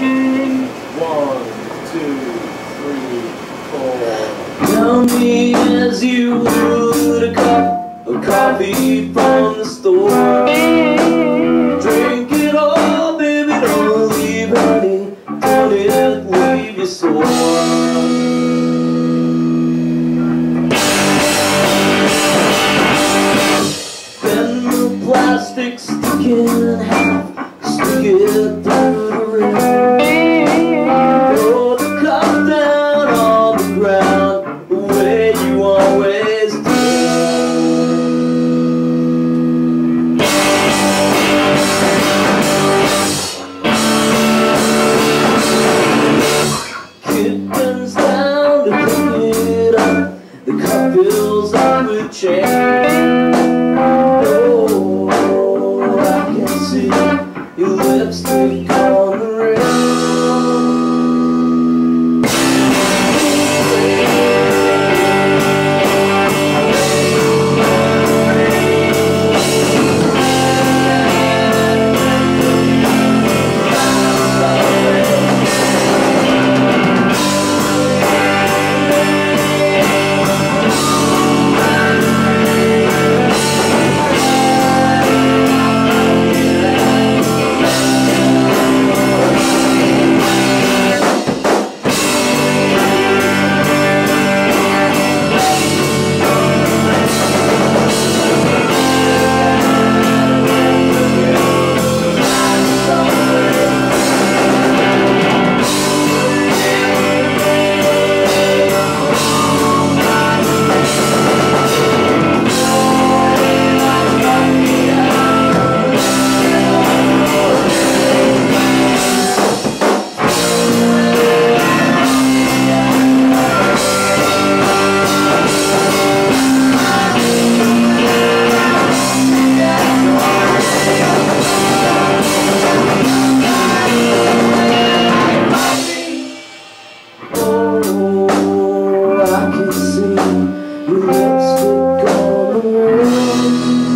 One, two, three, four. Tell me as you would a cup of coffee from the store. Drink it all, baby, don't leave, honey. Don't it leave you sore. Bend the plastic stick in half, stick it through the rim. Throw the cup down on the ground, the way you always do. Kid bends down to pick it up, the cup fills up with change. Oh, I can see your lipstick on the rim. I can see your lipstick on the rim.